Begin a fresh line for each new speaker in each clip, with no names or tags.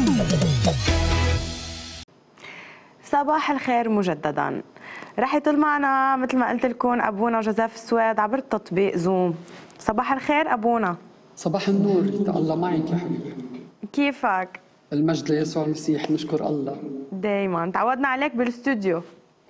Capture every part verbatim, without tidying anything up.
صباح الخير مجددا. رح يطل معنا مثل ما قلت لكم ابونا جوزيف السويد عبر تطبيق زوم. صباح الخير ابونا.
صباح النور، الله معك يا حبيبي.
كيفك؟
المجد ليسوع المسيح، نشكر الله.
دايما تعودنا عليك بالاستوديو.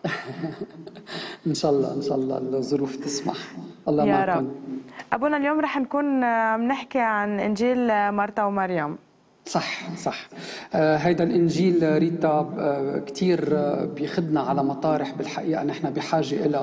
ان شاء الله ان شاء الله الظروف تسمح. الله
يا
معكم.
رب. ابونا اليوم رح نكون عم نحكي عن انجيل مرتا ومريم.
صح صح. آه هيدا الانجيل ريتا آه كثير آه بياخذنا على مطارح بالحقيقه نحن بحاجه إلها،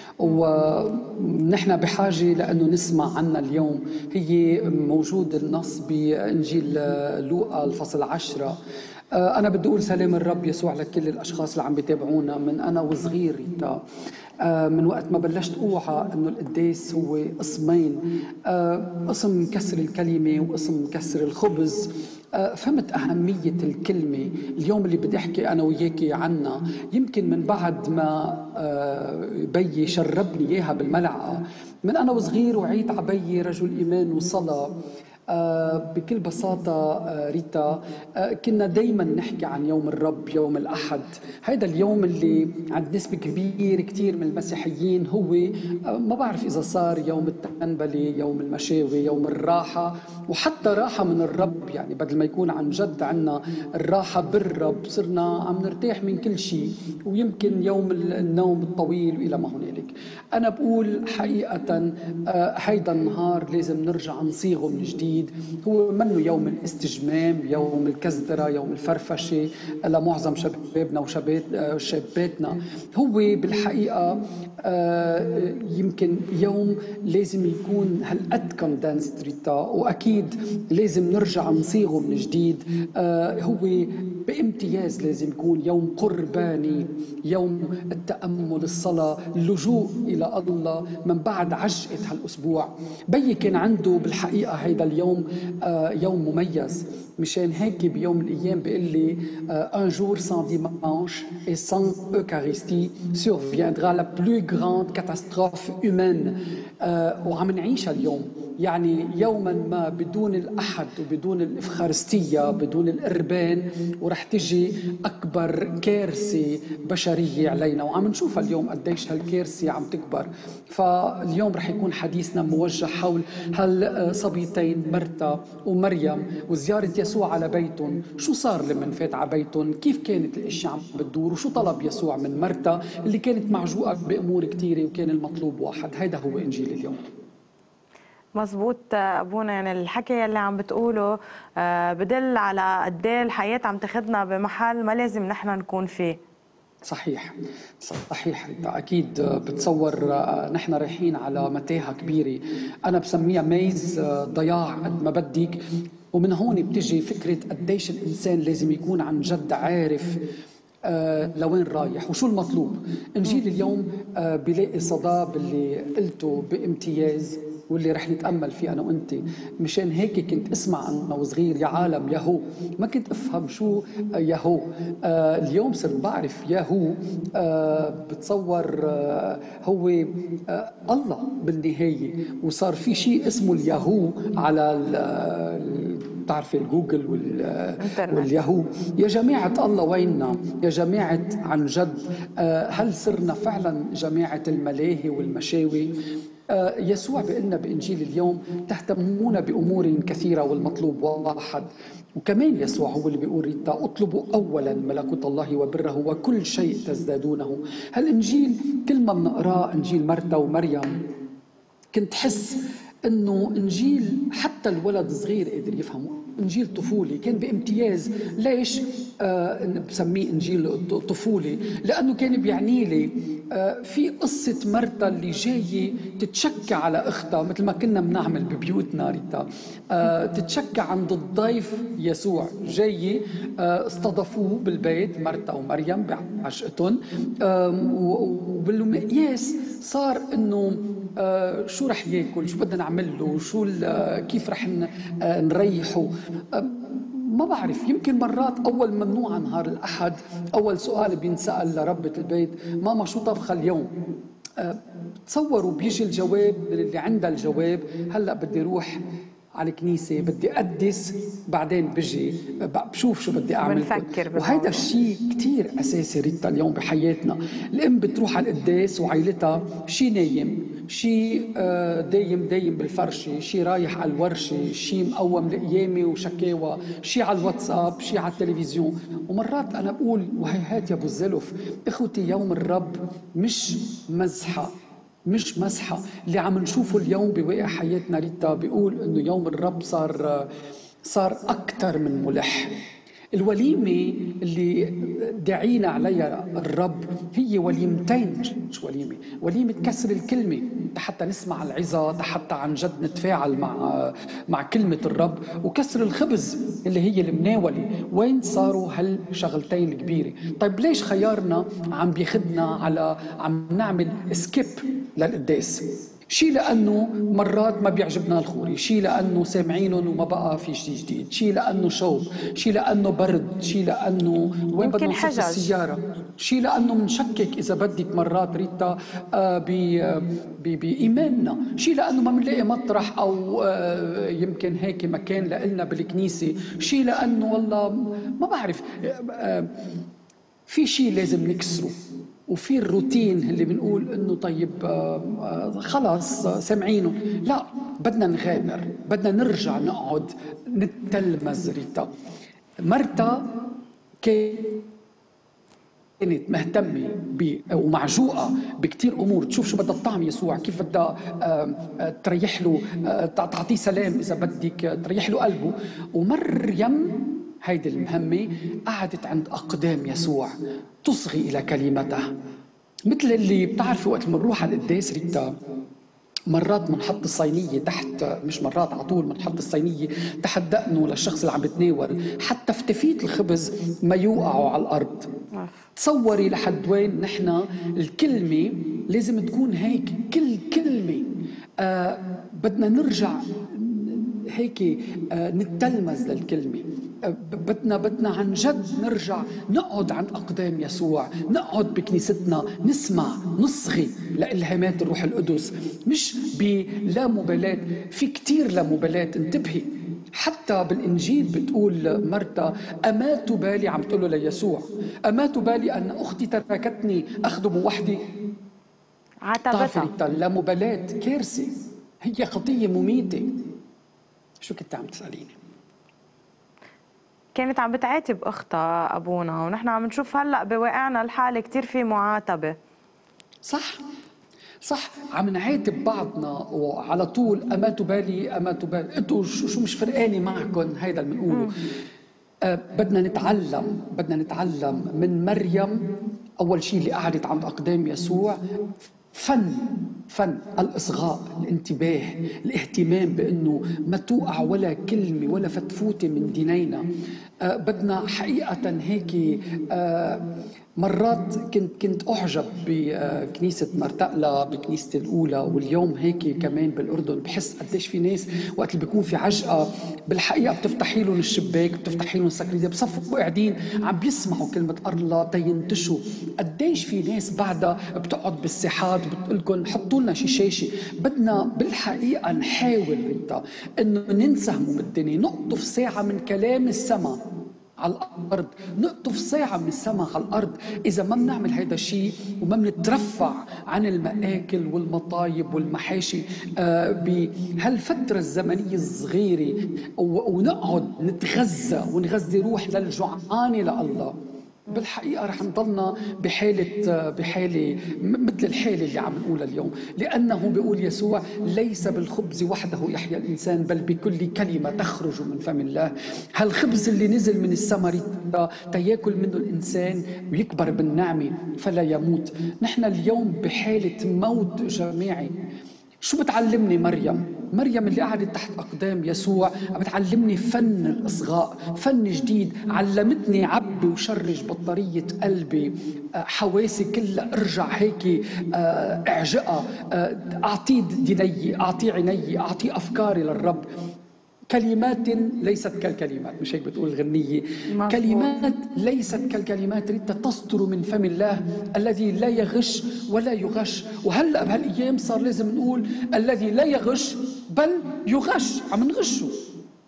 ونحن بحاجه لانه نسمع عنها اليوم. هي موجود النص بانجيل لوقا الفصل عشرة. آه انا بدي اقول سلام الرب يسوع لكل الاشخاص اللي عم بيتابعونا من انا وصغير ريتا. آه من وقت ما بلشت اوعى انه القداس هو قسمين، آه قسم كسر الكلمه وقسم كسر الخبز. فهمت أهمية الكلمة اليوم اللي بدي أحكي أنا وياكي عنها. يمكن من بعد ما بيي شربني إياها بالملعقة من أنا وصغير، وعيت عبيي رجل إيمان وصلاة. آه بكل بساطة آه ريتا، آه كنا دايما نحكي عن يوم الرب، يوم الأحد. هيدا اليوم اللي عند نسبة كبيرة كتير من المسيحيين هو آه ما بعرف إذا صار يوم التنبلة، يوم المشاوي، يوم الراحة، وحتى راحة من الرب. يعني بدل ما يكون عن جد عنا الراحة بالرب صرنا عم نرتاح من كل شيء، ويمكن يوم النوم الطويل وإلى ما هنالك. أنا بقول حقيقة آه هيدا النهار لازم نرجع نصيغه من جديد. هو منه يوم الاستجمام، يوم الكزدرة، يوم الفرفشة لمعظم شبابنا وشاباتنا. هو بالحقيقة يمكن يوم لازم يكون هالقد كوندنسد ريتا، وأكيد لازم نرجع نصيغه من جديد. هو بامتياز لازم يكون يوم قرباني، يوم التأمل، الصلاة، اللجوء إلى الله من بعد عجقة هالأسبوع. بيي كان عنده بالحقيقة هيدا اليوم آه يوم مميز، مشان هيك بيوم من الأيام بيقول لي un jour sans dimanche et sans Eucharistie surviendra la plus grande catastrophe humaine. آه وعم نعيشها اليوم. يعني يوما ما بدون الأحد وبدون الإفخارستية، بدون القربان، ورح تجي أكبر كارثة بشرية علينا، وعم نشوفها اليوم قديش هالكارثة عم تكبر. فاليوم رح يكون حديثنا موجه حول هالصبيتين مرتا ومريم وزيارة يسوع على بيتهم. شو صار لما فات على بيتهم؟ كيف كانت الاشياء عم بتدور؟ وشو طلب يسوع من مرتا اللي كانت معجوقة بأمور كتيرة وكان المطلوب واحد؟ هيدا هو إنجيل اليوم.
مزبوط ابونا، يعني الحكي اللي عم بتقوله بدل على قد ايه الحياه عم تاخذنا بمحل ما لازم نحن نكون فيه.
صحيح صحيح. اكيد بتصور نحن رايحين على متاهه كبيره، انا بسميها ميز ضياع قد ما بدك. ومن هون بتجي فكره قديش الانسان لازم يكون عن جد عارف آه لوين رايح وشو المطلوب. انجيل اليوم آه بيلاقي صدى باللي قلته بامتياز، واللي رح نتأمل فيه أنا وأنت. مشان هيك كنت أسمع أنا وصغير يا عالم ياهو، ما كنت أفهم شو ياهو. آه اليوم صرت بعرف ياهو. آه بتصور آه هو آه الله بالنهاية، وصار في شيء اسمه الياهو على بتعرفي الجوجل والياهو. يا جماعة الله ويننا؟ يا جماعة عن جد آه هل صرنا فعلا جماعة الملاهي والمشاوي؟ آه يسوع بيقلنا بإنجيل اليوم تهتمون بأمور كثيرة والمطلوب واحد. وكمان يسوع هو اللي بيقول ريتا اطلبوا أولا ملكوت الله وبره وكل شيء تزدادونه. هالإنجيل كل ما بنقراه إنجيل مرتا ومريم كنت حس إنه إنجيل حتى الولد الصغير قادر يفهمه. إنجيل طفولي كان بامتياز. ليش آه بسميه إنجيل طفولي؟ لأنه كان بيعني لي آه في قصة مرتا اللي جاية تتشكى على أختها، مثل ما كنا بنعمل ببيوتنا ريتا. آه تتشكى عند الضيف يسوع جاي. آه استضافوه بالبيت مرتا ومريم بعشقتهم، آه وبالمقياس صار إنه آه شو رح ياكل، شو بدنا نعمل له، شو كيف رح نريحه. ما بعرف، يمكن مرات أول ممنوع نهار الأحد أول سؤال بينسأل لربة البيت ماما شو طبخة اليوم؟ تصوروا بيجي الجواب اللي عندها الجواب هلأ بدي روح على الكنيسة، بدي أقدس، بعدين بجي بشوف شو بدي أعمل. وهذا الشيء كتير أساسي ريتا اليوم بحياتنا. الأم بتروح على القداس وعائلتها شي نايم، شي دايم دايم بالفرشة، شي رايح على الورشة، شي مقوم لقيامة وشكاوى، شي على الواتساب، شي على التلفزيون. ومرات أنا بقول وهيهات يا أبو الزلف، إخوتي يوم الرب مش مزحة، مش مسحة. اللي عم نشوفه اليوم بواقع حياتنا ريتا بيقول إنه يوم الرب صار صار أكتر من ملح. الوليمة اللي دعينا عليها الرب هي وليمتين، مش وليمة، وليمة كسر الكلمة حتى نسمع العظة، حتى عن جد نتفاعل مع مع كلمة الرب، وكسر الخبز اللي هي المناولة. وين صاروا هالشغلتين الكبيرة؟ طيب ليش خيارنا عم بيخدنا على عم نعمل سكيب للقداس؟ شي لأنه مرات ما بيعجبنا الخوري، شي لأنه سامعينهم وما بقى في شي جديد، شي لأنه شوب، شي لأنه برد، شي لأنه وين بدنا نصف السيارة، شي لأنه منشكك إذا بدك مرات ريتا آه بإيماننا، شي لأنه ما منلاقي مطرح أو آه يمكن هيك مكان لإلنا بالكنيسة، شي لأنه والله ما بعرف آه في شي لازم نكسره. وفي الروتين اللي بنقول انه طيب خلاص سامعينه. لا، بدنا نغامر، بدنا نرجع نقعد نتلمذ. ريتا مرتا كانت مهتمة ومعجوقة بكتير أمور، تشوف شو بدها تطعم يسوع، كيف بدها تريح له، تعطيه سلام إذا بدك، تريح له قلبه. ومريم هيدي المهمة قعدت عند أقدام يسوع تصغي إلى كلمته. مثل اللي بتعرفوا وقت منروح على القداس ريتا مرات منحط الصينية تحت، مش مرات على طول منحط الصينية تحت دقنه للشخص اللي عم بتناول، حتى فتفيت الخبز ما يوقعوا على الأرض. تصوري لحد وين نحن الكلمة لازم تكون هيك، كل كلمة آه بدنا نرجع هيك آه نتلمذ للكلمة. بدنا بدنا عن جد نرجع نقعد عند أقدام يسوع، نقعد بكنيستنا نسمع، نصغي لإلهامات الروح القدس، مش بلا مبالاة. في كتير لا مبالاة، انتبهي. حتى بالإنجيل بتقول مرتا أما تبالي، عم تقول له ليسوع أما تبالي أن أختي تركتني أخدم وحدي؟
عتبتها.
لا مبالاة كارثة، هي خطية مميتة. شو كنت عم تسأليني؟
كانت عم بتعاتب اختها ابونا، ونحن عم نشوف هلا بواقعنا الحالي كثير في معاتبه.
صح صح، عم نعاتب بعضنا وعلى طول اما تبالي اما تبالي، انتوا شو مش فرقاني معكم، هيدا اللي بنقوله. آه بدنا نتعلم، بدنا نتعلم من مريم. اول شيء اللي قعدت عند اقدام يسوع فن فن الإصغاء، الانتباه، الاهتمام بأنه ما توقع ولا كلمة ولا فتفوتة من دينينا. آه بدنا حقيقة هيك. آه مرات كنت كنت أعجب بكنيسة مرتقلة، بكنيسة الأولى، واليوم هيك كمان بالأردن بحس قديش في ناس وقت اللي بيكون في عجقة بالحقيقة بتفتحي لهم الشباك، بتفتحي لهم السكريدة، بصفقوا قاعدين عم بيسمعوا كلمة الله تينتشوا. قديش في ناس بعدها بتقعد بالساحات بتقول لكم حطوا لنا شي شاشة. بدنا بالحقيقة نحاول ريتا إنه ننسهم بالدنيا، نقطف ساعة من كلام السماء على الأرض، نقطف ساعة من السماء على الأرض. إذا ما بنعمل هيدا الشيء وما بنترفع عن المآكل والمطايب والمحاشي آه بهالفترة الزمنية الصغيرة، ونقعد نتغذى ونغذي روح للجوعان لله، بالحقيقة رح نضلنا بحالة بحالة مثل الحالة اللي عم نقولها اليوم. لأنه بيقول يسوع ليس بالخبز وحده يحيا الإنسان بل بكل كلمة تخرج من فم الله. هالخبز اللي نزل من السماء تياكل منه الإنسان ويكبر بالنعمة فلا يموت. نحن اليوم بحالة موت جماعي. شو بتعلمني مريم؟ مريم اللي قعدت تحت أقدام يسوع بتعلمني فن الإصغاء، فن جديد. علمتني عبي وشرج بطارية قلبي، حواسي كلها ارجع هيك اعجقها، أعطي ديني، أعطي عيني، أعطي أفكاري للرب. كلمات ليست كالكلمات، مش هيك بتقول الغنية؟ مزبوط. كلمات ليست كالكلمات ريتا تصدر من فم الله الذي لا يغش ولا يغش. وهلأ بهالأيام صار لازم نقول الذي لا يغش بل يغش، عم نغشه.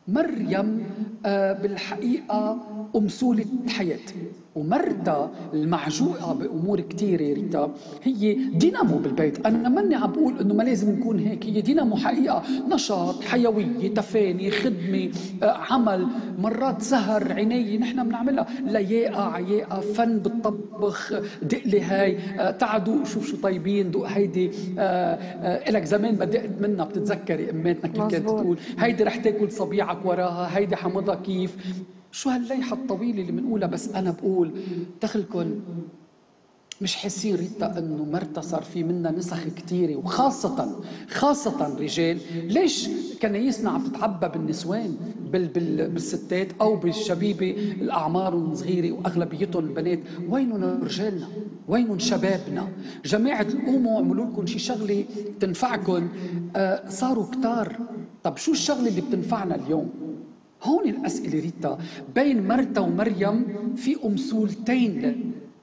مريم آه، بالحقيقة أمثولة حياة، ومرتا المعجوقة بأمور كتيرة ريتا هي دينامو بالبيت. أنا ماني عم بقول إنه ما لازم نكون هيك، هي دينامو حقيقة، نشاط، حيوية، تفاني، خدمة، آه، عمل، مرات سهر، عناية نحن بنعملها، لياقة، عياقة، فن بالطبخ، دقلي هاي، آه، تعا دوق شوف شو طيبين، دوق هيدي، آه، آه، إلك زمان ما دقت منها بتتذكري أماتنا كيف كانت
مزبوط.
تقول هيدي رح تاكل صبيعك وراها، هيدي حمضها كيف. شو هالليحة الطويلة اللي بنقولها؟ بس أنا بقول دخلكن مش حاسين ريتا انه مرتا صار في منا نسخ كثيره، وخاصه خاصه رجال. ليش كنايسنا عم تتعبى بالنسوان بال بال بالستات او بالشبيبه الاعمار الصغيره واغلبيتهم البنات؟ وينهم رجالنا؟ وينهم شبابنا؟ جماعه القوموا اعملوا لكم شي شغله تنفعكم. آه صاروا كتار. طب شو الشغله اللي بتنفعنا اليوم؟ هون الاسئله ريتا. بين مرتا ومريم في امثولتين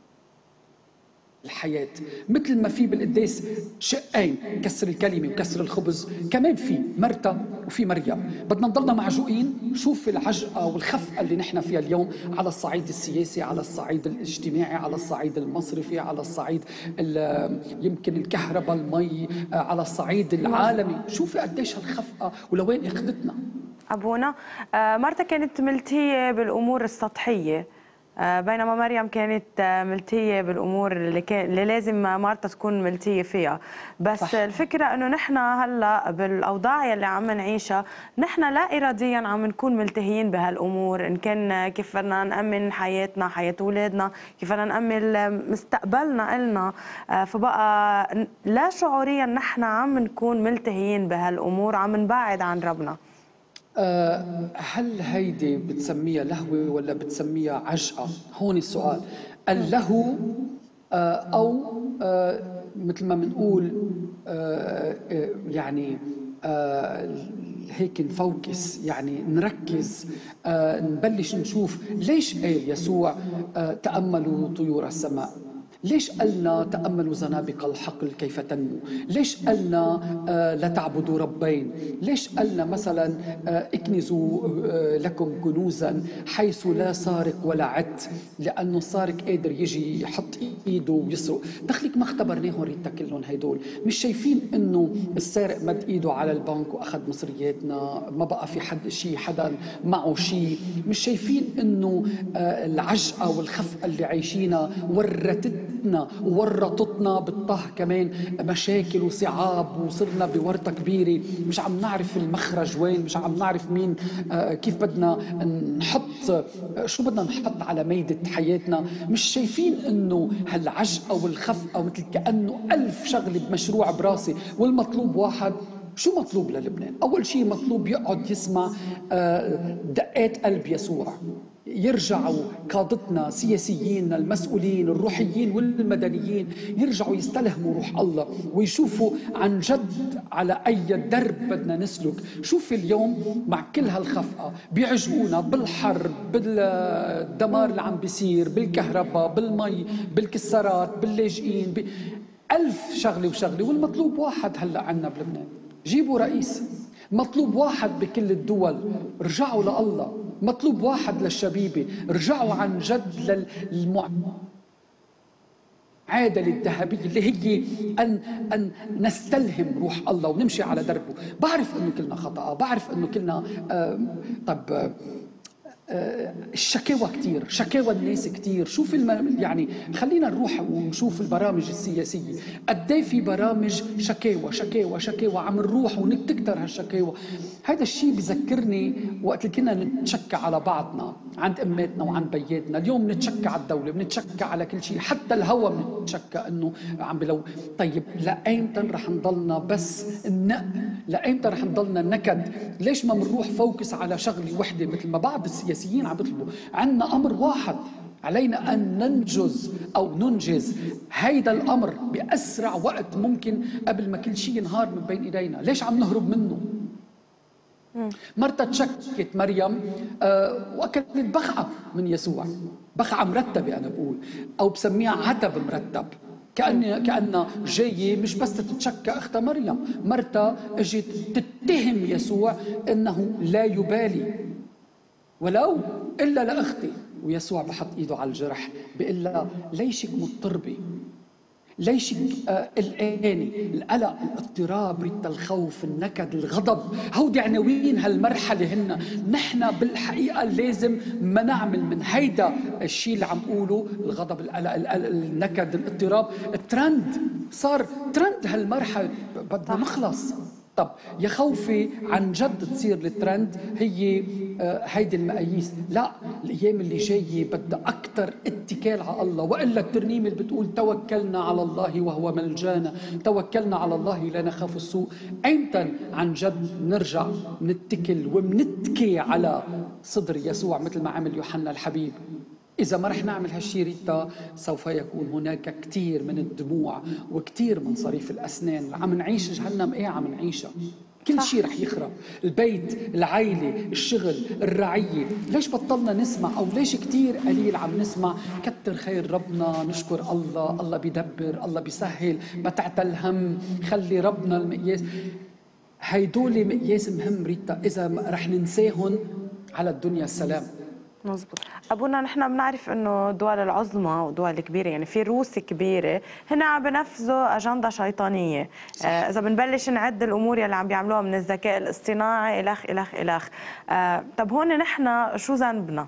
الحياة، مثل ما في بالقداس شقين، كسر الكلمة وكسر الخبز، كمان في مرتا وفي مريم. بدنا نضلنا معجوقين. شوف العجقة والخفقة اللي نحن فيها اليوم على الصعيد السياسي، على الصعيد الاجتماعي، على الصعيد المصرفي، على الصعيد يمكن الكهرباء، المي، على الصعيد العالمي. شوفي قديش هالخفقة ولوين اخذتنا.
أبونا، آه، مرتا كانت ملتية بالأمور السطحية، آه، بينما مريم كانت آه، ملتية بالأمور اللي, كان اللي لازم مرتا تكون ملتية فيها. بس صح. الفكرة أنه نحن هلأ بالأوضاع اللي عم نعيشها نحن لا إراديا عم نكون ملتهيين بهالأمور، إن كان كيف بدنا نأمن حياتنا، حياة أولادنا، كيف بدنا نأمن مستقبلنا إلنا. آه، فبقى لا شعوريا نحن عم نكون ملتهيين بهالأمور، عم نبعد عن ربنا.
أه هل هيدي بتسميها لهوة ولا بتسميها عجقة؟ هون السؤال. اللهو أه أو أه مثل ما بنقول أه أه يعني أه هيك نفوكس، يعني نركز، أه نبلش نشوف ليش قال يسوع أه تأملوا طيور السماء؟ ليش قالنا تأملوا زنابق الحقل كيف تنمو؟ ليش قالنا آه لا تعبدوا ربين؟ ليش قالنا مثلا آه اكنزوا آه لكم كنوزا حيث لا سارق ولا عت؟ لأنه السارق قادر يجي يحط ايده ويسرق. دخلك ما اختبرناهم ريتا كلهم هيدول؟ مش شايفين انه السارق مد ايده على البنك واخذ مصرياتنا، ما بقى في حد شيء، حدا معه شيء؟ مش شايفين انه آه العجقة والخفقة اللي عايشينها ورتت وورطتنا بالطه كمان مشاكل وصعاب، وصرنا بورطة كبيرة مش عم نعرف المخرج وين، مش عم نعرف مين، آه كيف بدنا نحط، آه شو بدنا نحط على ميدة حياتنا؟ مش شايفين انه هالعجقة والخفقة مثل كأنه ألف شغلة بمشروع براسي والمطلوب واحد؟ شو مطلوب للبنان؟ أول شيء مطلوب يقعد يسمع آه دقات قلب يسوع. يرجعوا قادتنا، سياسيين، المسؤولين، الروحيين والمدنيين، يرجعوا يستلهموا روح الله ويشوفوا عن جد على أي درب بدنا نسلك. شوف اليوم مع كل هالخفقة بيعجبونا بالحرب، بالدمار اللي عم بيصير، بالكهرباء، بالمي، بالكسارات، باللاجئين، ب... ألف شغلة وشغلة، والمطلوب واحد هلأ عنا بلبنان: جيبوا رئيس. مطلوب واحد بكل الدول: رجعوا لله. مطلوب واحد للشبيبة: رجعوا عن جد للمعادلة الذهبية اللي هي أن, أن نستلهم روح الله ونمشي على دربه. بعرف أنه كلنا خطأ، بعرف أنه كلنا آه طب آه آه الشكاوى كتير، شكاوى الناس كتير. شوف الم... يعني خلينا نروح ونشوف البرامج السياسية، قديه في برامج شكاوى شكاوى شكاوى، عم نروح ونكتر هالشكاوى. هذا الشيء بذكرني وقت اللي كنا نتشكى على بعضنا عند اماتنا وعند بياتنا. اليوم نتشكى على الدولة، بنتشكى على كل شيء، حتى الهوى بنتشكى انه عم بلو. طيب لأيمتى رح نضلنا بس النق؟ لأيمتى رح نضلنا نكد؟ ليش ما بنروح فوكس على شغلة وحدة مثل ما بعض السياسيين عم بيطلبوا؟ عندنا امر واحد، علينا ان ننجز او ننجز هيدا الامر باسرع وقت ممكن قبل ما كل شيء ينهار من بين ايدينا. ليش عم نهرب منه؟ مرتا تشكت مريم آه واكلت بخعه من يسوع، بخعه مرتبه انا بقول، او بسميها عتب مرتب. كأن كأن جاية مش بس تتشكى أختها مريم، مرتا اجت تتهم يسوع أنه لا يبالي ولو إلا لأختي. ويسوع بحط إيده على الجرح بيقول لها ليشك مضطربة، ليش قلقانة؟ القلق، الاضطراب، ريت الخوف، النكد، الغضب، هودي عناوين هالمرحلة هن. نحن بالحقيقة لازم ما نعمل من هيدا الشيء اللي عم قوله، الغضب، القلق، النكد، الاضطراب، الترند. صار ترند هالمرحلة، بدنا نخلص. طب يا خوفي عن جد تصير الترند هي هيدي المقاييس؟ لا، الايام اللي جايه بدها اكثر اتكال على الله. والا الترنيمه اللي بتقول توكلنا على الله وهو ملجانا، توكلنا على الله لا نخاف السوء. ايمتى عن جد نرجع نتكل ومنتكي على صدر يسوع مثل ما عمل يوحنا الحبيب؟ إذا ما رح نعمل هالشي ريتا سوف يكون هناك كتير من الدموع وكتير من صريف الأسنان. عم نعيش جهنم، إيه عم نعيشها؟ كل شيء رح يخرب، البيت، العائلة، الشغل، الرعية. ليش بطلنا نسمع، أو ليش كتير قليل عم نسمع كتر خير ربنا، نشكر الله، الله بيدبر، الله بيسهل، ما تعتل هم، خلي ربنا المقياس. هيدول مقياس مهم ريتا، إذا رح ننساهن على الدنيا السلام.
مزبوط. أبونا نحن بنعرف إنه الدول العظمى والدول الكبيرة، يعني في روس كبيرة هن عم بنفذوا أجندة شيطانية. آه إذا بنبلش نعد الأمور يلي عم بيعملوها من الذكاء الاصطناعي إلخ إلخ إلخ. آه طب هون نحن شو ذنبنا؟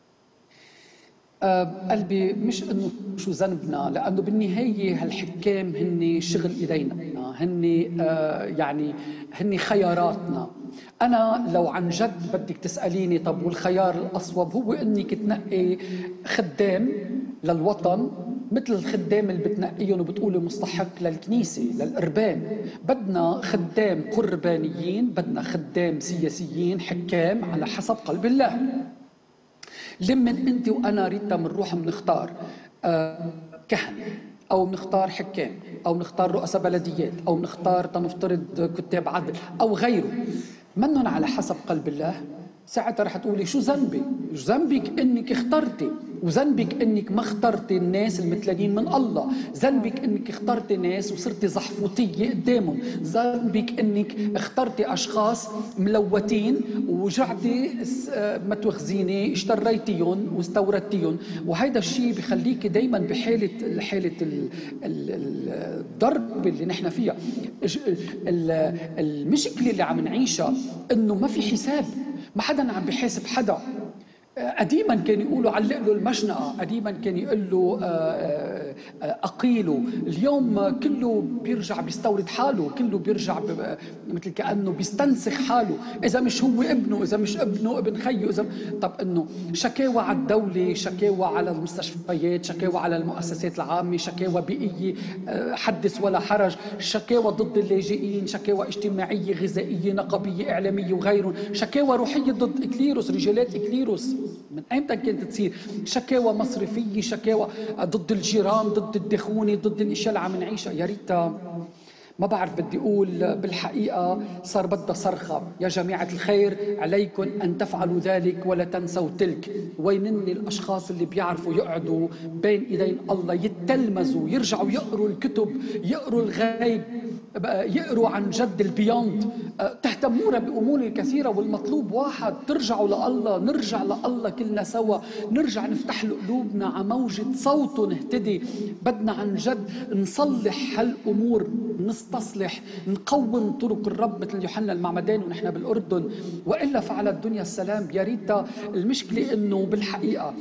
أه قلبي مش انه شو ذنبنا، لانه بالنهايه هالحكام هن شغل ايدينا، هن أه يعني هن خياراتنا. انا لو عن جد بدك تساليني طب والخيار الاصوب هو انك تنقي خدام للوطن مثل الخدام اللي بتنقيهم وبتقولوا مستحق للكنيسه للقربان. بدنا خدام قربانيين، بدنا خدام سياسيين، حكام على حسب قلب الله. لمن انت وانا ريتا بنروح بنختار آه كهنه، او بنختار حكام، او بنختار رؤساء بلديات، او بنختار تنفترض كتاب عدل او غيره، منن على حسب قلب الله. ساعتها رح تقولي شو ذنبي؟ شو ذنبك انك اخترتي، وذنبك انك ما اخترتي الناس المثليين من الله، ذنبك انك اخترتي ناس وصرتي زحفوطيه قدامهم، ذنبك انك اخترتي اشخاص ملوتين ورجعتي ما تواخذيني اشتريتيهم واستوردتيهم. وهيدا الشيء بخليكي دائما بحاله حاله الضرب اللي نحن فيها. المشكله اللي عم نعيشها انه ما في حساب، ما حدا عم بيحاسب حدا. قديما كان يقولوا علق له المشنقة، قديما كان يقول له أقيله. اليوم كله بيرجع بيستورد حاله، كله بيرجع مثل كأنه بيستنسخ حاله. إذا مش هو ابنه، إذا مش ابنه ابن خيه، إذا طب إنه شكاوى على الدولة، شكاوى على المستشفيات، شكاوى على المؤسسات العامة، شكاوى بيئية حدث ولا حرج، شكاوى ضد اللاجئين، شكاوى اجتماعية غذائية نقبية إعلامية وغيرهم، شكاوى روحية ضد إكليروس، رجالات إكليروس. من ايمتى كانت تصير شكاوى مصرفيه، شكاوى ضد الجيران، ضد الدخونه، ضد الاشياء اللي عم نعيشها؟ يا ريتها ما بعرف بدي اقول. بالحقيقه صار بدها صرخه، يا جماعه الخير عليكم ان تفعلوا ذلك ولا تنسوا تلك. وينني الاشخاص اللي بيعرفوا يقعدوا بين ايدين الله، يتلمذوا، يرجعوا يقروا الكتب، يقروا الغيب، يقروا عن جد البيوند، تهتمون بأمور كثيرة والمطلوب واحد، ترجعوا لله، نرجع لله كلنا سوا، نرجع نفتح له قلوبنا على موجة صوته نهتدي. بدنا عن جد نصلح هالأمور، نستصلح، نقوم طرق الرب مثل يوحنا المعمداني ونحن بالأردن، وإلا فعلى الدنيا السلام. يا ريتا المشكلة إنه بالحقيقة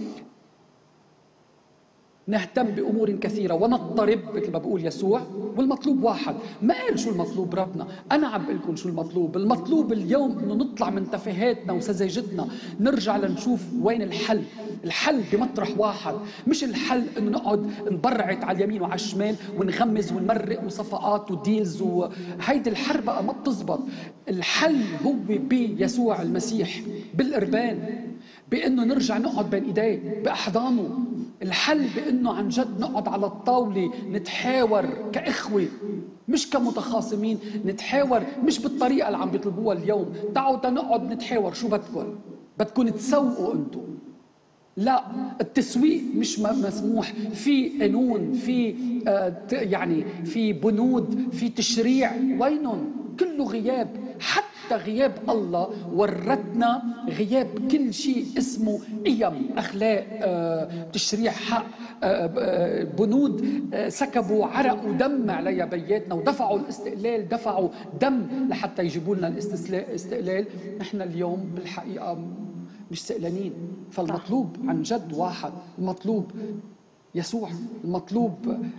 نهتم بأمور كثيرة ونضطرب مثل ما بقول يسوع، والمطلوب واحد. ما قال شو المطلوب ربنا، أنا عم بقول لكم شو المطلوب. المطلوب اليوم إنه نطلع من تفاهاتنا وسذاجتنا، نرجع لنشوف وين الحل. الحل بمطرح واحد، مش الحل إنه نقعد نبرعت على اليمين وعلى الشمال ونغمز ونمرق وصفقات وديلز، وهيدي الحرب بقى ما بتزبط. الحل هو بيسوع المسيح، بالقربان، بأنه نرجع نقعد بين إيديه بأحضانه. الحل بأنه عن جد نقعد على الطاولة نتحاور كإخوة مش كمتخاصمين، نتحاور مش بالطريقة اللي عم بيطلبوها اليوم. تعالوا تنقعد نتحاور، شو بدكم؟ بدكم تسوقوا أنتم. لا، التسويق مش مسموح، في قانون، في آه يعني في بنود، في تشريع، وينهم؟ كله غياب. حتى غياب الله ورتنا غياب كل شيء اسمه قيم، اخلاق، آه تشريع، حق، آه آه بنود. آه سكبوا عرق ودم عليها بياتنا، ودفعوا الاستقلال، دفعوا دم لحتى يجيبوا لنا الاستقلال. نحن اليوم بالحقيقه مش سئلانين. فالمطلوب عن جد واحد، المطلوب يسوع، المطلوب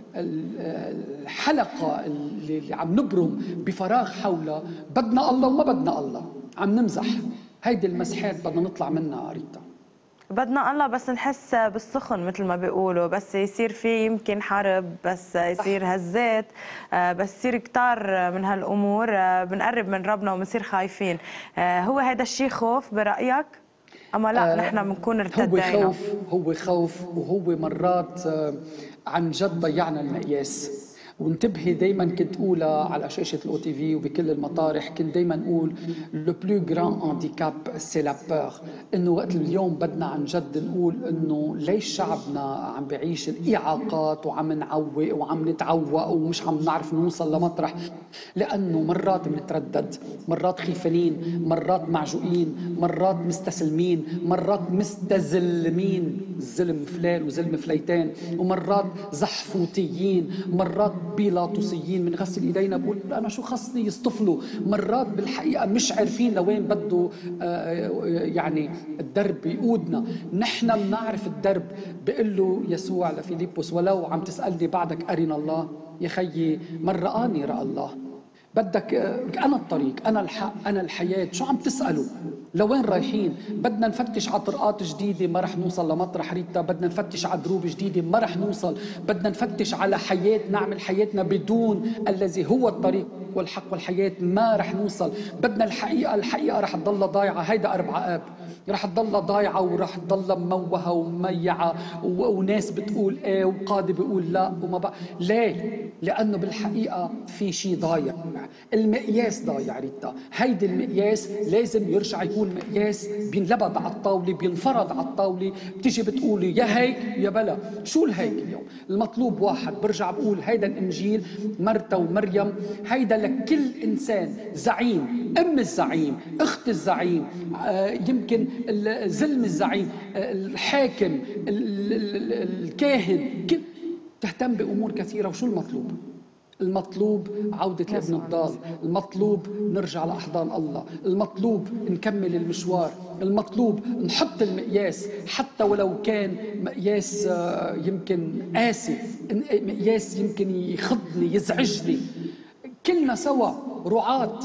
الحلقة اللي عم نبرم بفراغ حولها. بدنا الله وما بدنا الله، عم نمزح. هيدي المسحات بدنا نطلع منها ريتا.
بدنا الله بس نحس بالسخن مثل ما بيقولوا، بس يصير في يمكن حرب، بس يصير هزات، بس يصير كتار من هالأمور بنقرب من ربنا وبنصير خايفين. هو هذا الشيء خوف برأيك؟ أما لا آه نحن بنكون ارتدينا.
هو خوف، هو خوف، وهو مرات آه عن جد ضيعنا المقياس. وانتبهي، دايما كنت اقولها على شاشه الاو تي في وبكل المطارح، كنت دايما اقول لو بلو غران هانديكاب سي لا بور. انه وقت اليوم بدنا عن جد نقول انه ليش شعبنا عم بيعيش الاعاقات وعم نعوق وعم نتعوق ومش عم نعرف نوصل لمطرح. لانه مرات بنتردد، مرات خيفانين، مرات معجوقين، مرات مستسلمين، مرات مستزلمين، الزلم فلان وزلم فليتين، ومرات زحفوتيين، مرات بيلاطوسيين. بنغسل ايدينا بقول انا شو خصني يصطفلوا. مرات بالحقيقه مش عارفين لوين بده يعني الدرب يقودنا. نحن بنعرف الدرب. بيقول له يسوع لفيليبوس ولو عم تسالني بعدك ارنا الله. يا خيي من رآني رأى الله. بدك انا الطريق، انا الحق، انا الحياه. شو عم تسالوا؟ لوين رايحين؟ بدنا نفتش على طرقات جديده ما رح نوصل لمطرح ريتا. بدنا نفتش على دروب جديده ما رح نوصل. بدنا نفتش على حياه نعمل حياتنا بدون الذي هو الطريق والحق والحياه ما رح نوصل. بدنا الحقيقه، الحقيقه رح تضل ضايعه. هيدا أربع آب رح تضل ضايعه ورح تضل موهه وميعه، وناس بتقول ايه وقاضي بيقول لا وما بقى. ليه؟ لانه بالحقيقه في شيء ضايع. المقياس ضايع ريتا. هيدي المقياس لازم يرجع يكون مقياس بينلبد على الطاوله، بينفرض على الطاوله. بتيجي بتقولي يا هيك يا بلا. شو الهيك اليوم؟ المطلوب واحد. برجع بقول هيدا الانجيل مرتا ومريم، هيدا لكل انسان زعيم، ام الزعيم، اخت الزعيم، آه يمكن زلم الزعيم، آه الحاكم، الكاهن، تهتم بامور كثيره. وشو المطلوب؟ المطلوب عودة الابن الضال، المطلوب نرجع لأحضان الله، المطلوب نكمل المشوار، المطلوب نحط المقياس حتى ولو كان مقياس يمكن قاسي، مقياس يمكن يخضني يزعجني. كلنا سوا رعاة،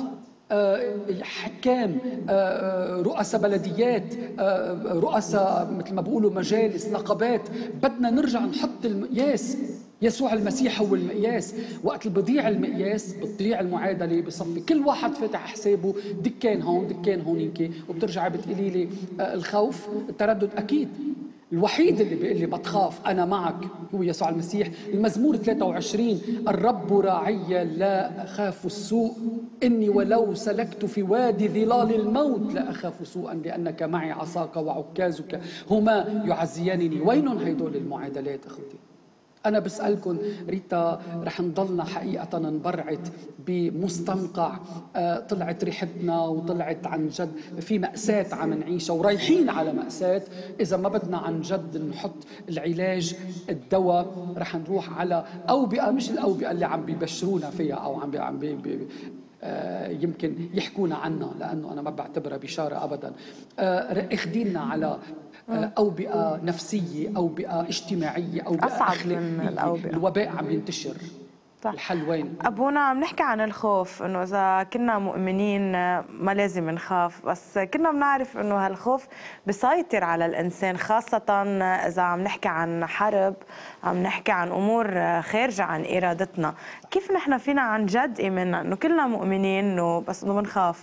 حكام، رؤساء بلديات، رؤساء مثل ما بقولوا مجالس، نقابات. بدنا نرجع نحط المقياس. يسوع المسيح هو المقياس. وقت اللي بضيع المقياس بتضيع المعادله. بصفي كل واحد فاتح حسابه، دكان هون دكان هونيك، وبترجعي بتقولي لي الخوف، التردد. اكيد الوحيد اللي بيقول لي بتخاف انا معك هو يسوع المسيح. المزمور ثلاثة وعشرين الرب راعي لا اخاف السوء، اني ولو سلكت في وادي ظلال الموت لا اخاف سوءا لانك معي، عصاك وعكازك هما يعزيانني. وين هيدول المعادلات اخوتي؟ أنا بسألكم ريتا، رح نضلنا حقيقة نبرعت بمستنقع آه طلعت ريحتنا وطلعت عن جد في مأساة عم نعيشها ورايحين على مأساة. إذا ما بدنا عن جد نحط العلاج الدواء رح نروح على أوبئة، مش الأوبئة اللي عم بيبشرونا فيها أو عم بي عم بي بي آه يمكن يحكونا عنها، لأنه أنا ما بعتبرها بشارة أبدا. آه اخدينا على أوبئة نفسية، أوبئة اجتماعية، أوبئة
أصعب
أخلاقية.
من الأوبئة.
الوباء عم ينتشر. صح. الحل وين؟
أبونا عم نحكي عن الخوف، إنه إذا كنا مؤمنين ما لازم نخاف، بس كنا بنعرف إنه هالخوف بيسيطر على الإنسان، خاصة إذا عم نحكي عن حرب، عم نحكي عن أمور خارجة عن إرادتنا. كيف نحن فينا عن جد إيماننا إنه كلنا مؤمنين إنه بس إنه بنخاف؟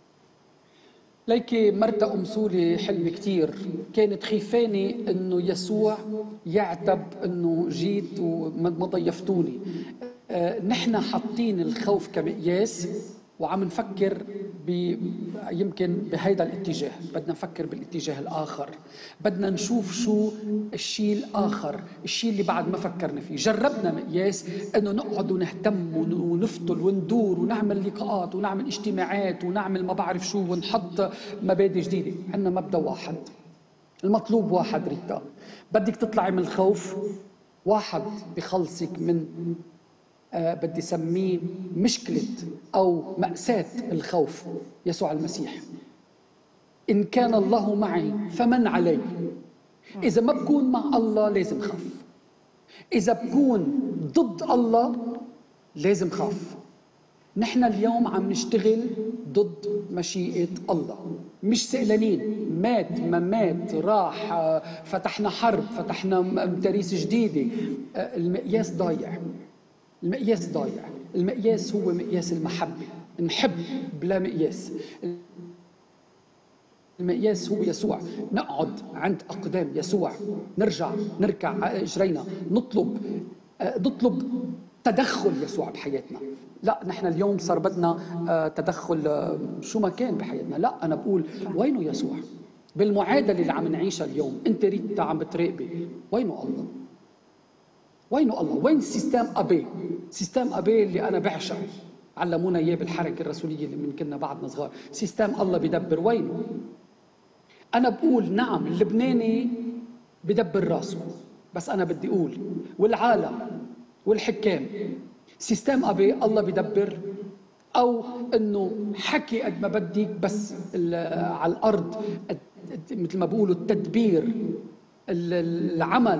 ليكي مرتا أم سولي حلم كتير، كانت خيفاني إنه يسوع يعتب إنه جيت وما ضيفتوني. آه نحن حاطين الخوف كمقياس وعم نفكر يمكن بهيدا الاتجاه، بدنا نفكر بالاتجاه الآخر، بدنا نشوف شو الشيء الآخر، الشيء اللي بعد ما فكرنا فيه. جربنا مقياس إنه نقعد ونهتم ونفتل وندور ونعمل لقاءات ونعمل اجتماعات ونعمل ما بعرف شو ونحط مبادئ جديدة. عندنا مبدأ واحد، المطلوب واحد. ريتا بدك تطلعي من الخوف، واحد بخلصك من آه بدي سميه مشكلة أو مأساة الخوف، يسوع المسيح. إن كان الله معي فمن علي. إذا ما بكون مع الله لازم خاف، إذا بكون ضد الله لازم خاف. نحن اليوم عم نشتغل ضد مشيئة الله، مش سئلانين. مات ما مات، راح، فتحنا حرب، فتحنا مداريس جديدة، المقياس ضايع. المقياس ضايع. المقياس هو مقياس المحبة، نحب بلا مقياس. المقياس هو يسوع، نقعد عند أقدام يسوع، نرجع نركع على إجرينا، نطلب نطلب تدخل يسوع بحياتنا. لا نحن اليوم صار بدنا تدخل شو ما كان بحياتنا. لا أنا بقول وينه يسوع بالمعادلة اللي عم نعيشها اليوم؟ أنت ريتا عم بتراقبي، وينه الله؟ وينه الله؟ وين سيستم أبي؟ سيستم أبي اللي أنا بعشقه، علمونا إياه بالحركة الرسولية اللي من كنا بعدنا صغار. سيستم الله بدبر، وينه؟ أنا بقول نعم اللبناني بدبر راسه، بس أنا بدي أقول والعالم والحكام سيستم أبي الله بدبر، أو إنه حكي قد ما بدك بس على الأرض مثل ما بقولوا التدبير، العمل،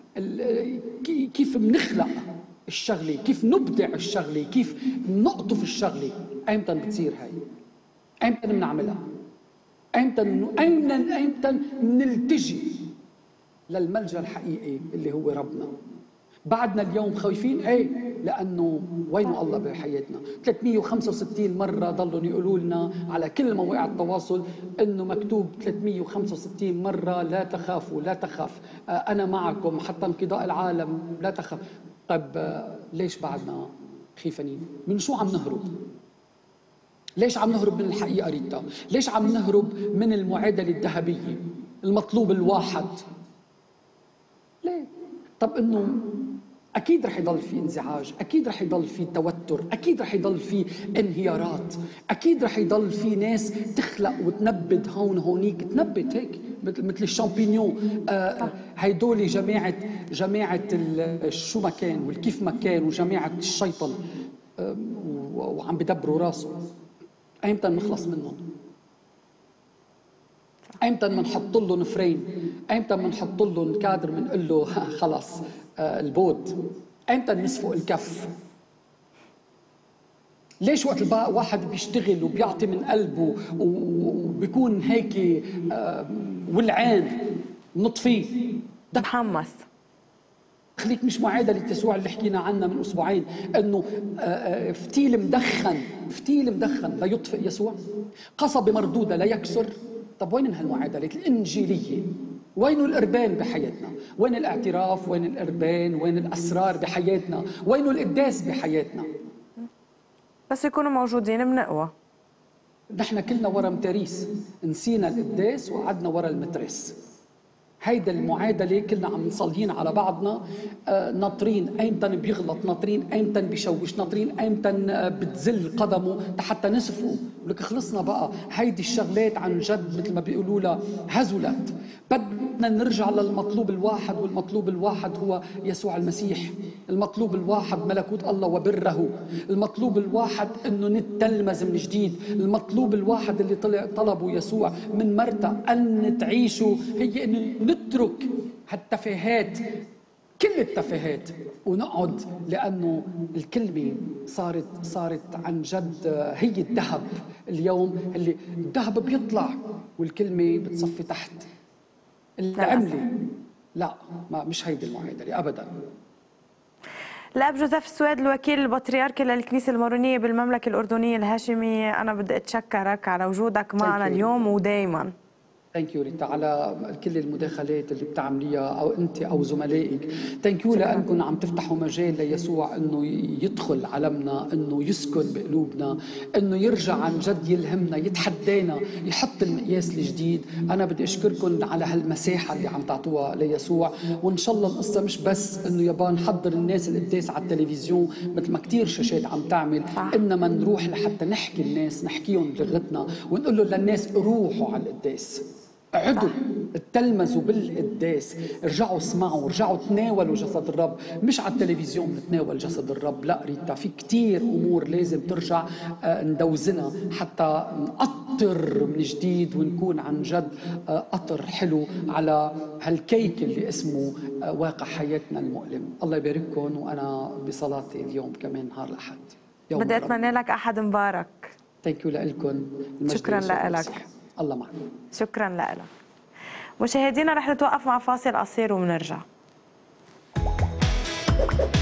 كيف بنخلق الشغلة، كيف نبدع الشغلة، كيف نقطف الشغلة. أيمتى بتصير هاي؟ أيمتى بنعملها؟ أيمتى أيمتى أيمتى نلتجي للملجأ الحقيقي اللي هو ربنا؟ بعدنا اليوم خايفين، ايه لانه وينه الله بحياتنا؟ ثلاثمية وخمسة وستين مره ضلوا يقولوا لنا على كل مواقع التواصل انه مكتوب ثلاثمية وخمسة وستين مره لا تخافوا لا تخاف، آه انا معكم حتى انقضاء العالم لا تخاف. طيب آه ليش بعدنا خيفانين؟ من شو عم نهرب؟ ليش عم نهرب من الحقيقه ريتا؟ ليش عم نهرب من المعادله الذهبيه، المطلوب الواحد؟ ليه؟ طب انه اكيد رح يضل في انزعاج، اكيد رح يضل في توتر، اكيد رح يضل في انهيارات، اكيد رح يضل في ناس تخلق وتنبت هون هونيك، تنبت هيك مثل مثل الشامبينيون. آه هيدول جماعه جماعه شو ما كان والكيف ما كان وجماعه الشيطان، آه وعم بدبروا راسه. ايمتى نخلص منهم؟ ايمتى بنحط لهم فريم؟ ايمتى بنحط لهم كادر بنقول له خلص آه البود؟ ايمتى نسفق الكف؟ ليش وقت الباقي واحد بيشتغل وبيعطي من قلبه وبيكون هيك آه ولعان نطفيه؟
محمس.
خليك مش معادلة يسوع اللي حكينا عنها من أسبوعين، أنه فتيل مدخن فتيل مدخن لا يطفئ يسوع، قصبة مردودة لا يكسر. طب وين هالمعادلة الإنجيلية؟ وين الإربان بحياتنا؟ وين الاعتراف؟ وين الإربان؟ وين الأسرار بحياتنا؟ وين القداس بحياتنا؟
بس يكونوا موجودين بنقوى.
نحن كلنا ورا متاريس، نسينا القداس وقعدنا ورا المترس. هيدا المعادلة كلنا عم نصلين على بعضنا، آه ناطرين ايمتى بيغلط، ناطرين ايمتى بيشوش، ناطرين ايمتى بتزل قدمه حتى نسفه. ولك خلصنا بقى هيدي الشغلات عن جد مثل ما بيقولوا لها هزلت. بدنا نرجع للمطلوب الواحد، والمطلوب الواحد هو يسوع المسيح. المطلوب الواحد ملكوت الله وبره. المطلوب الواحد انه نتلمذ من جديد. المطلوب الواحد اللي طلع طلبه يسوع من مرتا ان تعيشوا هي انه نترك هالتفاهات، كل التفاهات، ونقعد، لانه الكلمه صارت صارت عن جد هي الذهب. اليوم اللي الذهب بيطلع والكلمه بتصفي تحت. العمله لا، ما مش هيدي المعادله ابدا.
الأب جوزيف السويد الوكيل البطريركي للكنيسة المارونية بالمملكة الأردنية الهاشمية، أنا بدي أتشكرك على وجودك معنا اليوم ودايما.
ثانك يو ريتا على كل المداخلات اللي بتعمليها او انت او زملائك. ثانك يو لانكم عم تفتحوا مجال ليسوع انه يدخل عالمنا، انه يسكن بقلوبنا، انه يرجع عن جد يلهمنا، يتحدانا، يحط المقياس الجديد. انا بدي اشكركم على هالمساحه اللي عم تعطوها ليسوع، وان شاء الله القصه مش بس انه يابا نحضر الناس القداس على التلفزيون مثل ما كثير شاشات عم تعمل، انما نروح لحتى نحكي الناس، نحكيهم بلغتنا ونقول له للناس روحوا على القداس، اقعدوا اتلمذوا بالقداس، ارجعوا اسمعوا، ارجعوا تناولوا جسد الرب، مش على التلفزيون نتناول جسد الرب. لا ريتا، في كتير امور لازم ترجع ندوزنها حتى نقطر من جديد ونكون عن جد قطر حلو على هالكيك اللي اسمه واقع حياتنا المؤلم. الله يبارككم، وانا بصلاتي اليوم كمان نهار الاحد
بدي اتمنى لك احد مبارك.
ثانك يو لكم.
شكرا لك.
الله معك.
شكرا لك. مشاهدينا رح نتوقف مع فاصل قصير وبنرجع.